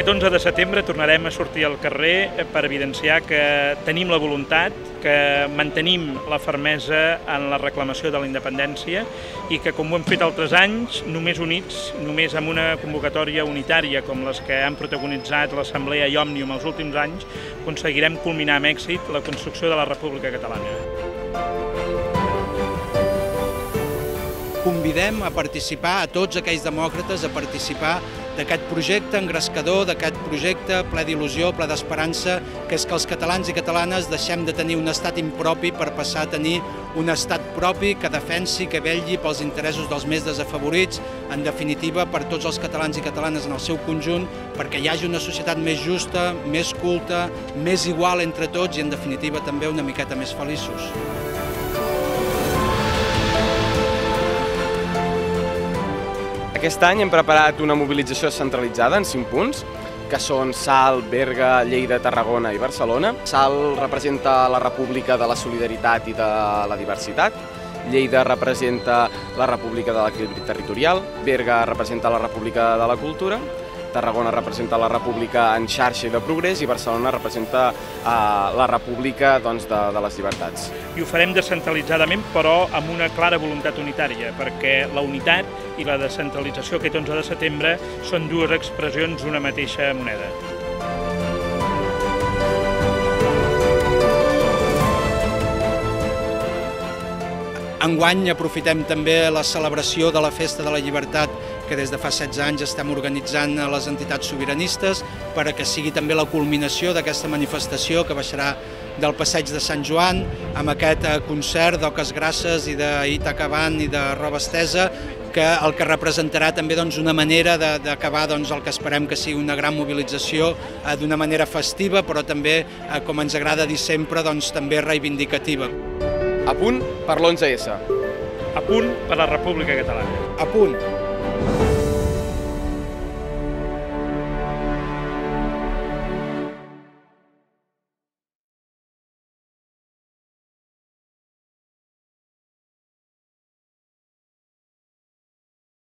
Aquest 11 de setembre tornarem a sortir al carrer per evidenciar que tenim la voluntat, que mantenim la fermesa en la reclamació de la independència i que, com ho hem fet altres anys, només units, només amb una convocatòria unitària com les que han protagonitzat l'Assemblea i Òmnium els últims anys, aconseguirem culminar amb èxit la construcció de la República Catalana. Convidem a participar a tots aquells demòcrates a participar d'aquest projecte engrescador, d'aquest projecte ple d'il·lusió, ple d'esperança, que és que els catalans i catalanes deixem de tenir un estat impropi per passar a tenir un estat propi que defensi, que vetlli pels interessos dels més desafavorits, en definitiva per tots els catalans i catalanes en el seu conjunt, perquè hi hagi una societat més justa, més culta, més igual entre tots i en definitiva també una miqueta més feliços. Aquest any hem preparat una mobilització centralitzada en 5 punts, que són Salt, Berga, Lleida, Tarragona i Barcelona. Salt representa la República de la Solidaritat i de la Diversitat, Lleida representa la República de l'Equilibri Territorial, Berga representa la República de la Cultura, Tarragona representa la República en xarxa i de progrés i Barcelona representa la República de les llibertats. I ho farem descentralitzadament, però amb una clara voluntat unitària, perquè la unitat i la descentralització aquest 11 de setembre són dues expressions d'una mateixa moneda. Enguany aprofitem també la celebració de la Festa de la Llibertat que des de fa 16 anys estem organitzant a les entitats sobiranistes per a que sigui també la culminació d'aquesta manifestació que baixarà del passeig de Sant Joan amb aquest concert d'Oques Grasses i d'Ítaca Band i de Roba Estesa, que el que representarà també una manera d'acabar el que esperem que sigui una gran mobilització d'una manera festiva, però també, com ens agrada dir sempre, també reivindicativa. A punt per l'11S. A punt per la República Catalana. A punt.